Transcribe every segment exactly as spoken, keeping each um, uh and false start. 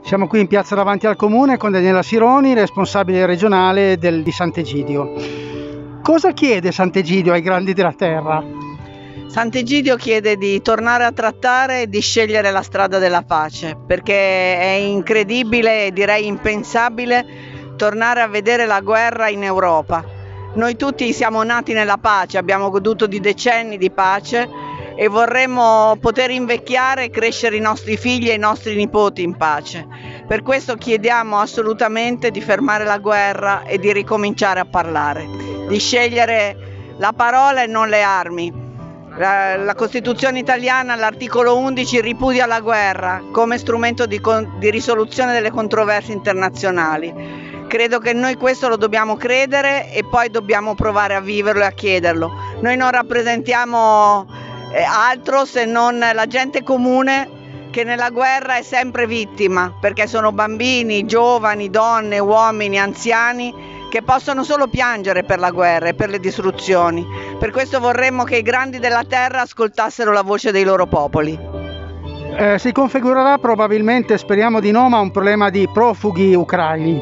Siamo qui in piazza davanti al comune con Daniela Sironi, responsabile regionale del, di Sant'Egidio. Cosa chiede Sant'Egidio ai grandi della terra? Sant'Egidio chiede di tornare a trattare e di scegliere la strada della pace, perché è incredibile e direi impensabile tornare a vedere la guerra in Europa. Noi tutti siamo nati nella pace, abbiamo goduto di decenni di pace e vorremmo poter invecchiare e crescere i nostri figli e i nostri nipoti in pace. Per questo chiediamo assolutamente di fermare la guerra e di ricominciare a parlare, di scegliere la parola e non le armi. La, la Costituzione italiana all'articolo undici ripudia la guerra come strumento di, di risoluzione delle controversie internazionali. Credo che noi questo lo dobbiamo credere e poi dobbiamo provare a viverlo e a chiederlo. Noi non rappresentiamo altro se non la gente comune che nella guerra è sempre vittima, perché sono bambini, giovani, donne, uomini, anziani che possono solo piangere per la guerra e per le distruzioni. Per questo vorremmo che i grandi della terra ascoltassero la voce dei loro popoli. Eh, si configurerà probabilmente, speriamo di no, ma un problema di profughi ucraini.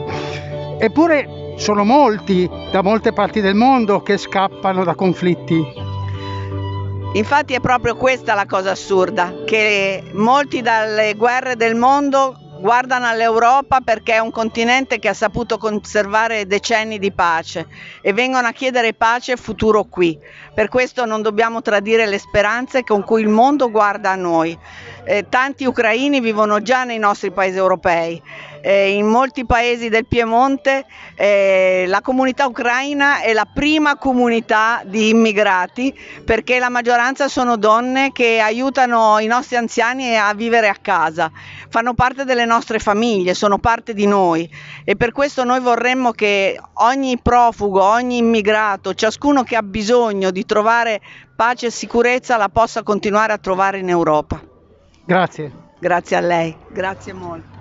Eppure sono molti da molte parti del mondo che scappano da conflitti. Infatti è proprio questa la cosa assurda, che molti dalle guerre del mondo guardano all'Europa perché è un continente che ha saputo conservare decenni di pace e vengono a chiedere pace e futuro qui. Per questo non dobbiamo tradire le speranze con cui il mondo guarda a noi. Eh, tanti ucraini vivono già nei nostri paesi europei. Eh, in molti paesi del Piemonte eh, la comunità ucraina è la prima comunità di immigrati, perché la maggioranza sono donne che aiutano i nostri anziani a vivere a casa, fanno parte delle nostre famiglie, sono parte di noi e per questo noi vorremmo che ogni profugo, ogni immigrato, ciascuno che ha bisogno di trovare pace e sicurezza la possa continuare a trovare in Europa. Grazie. Grazie a lei, grazie molto.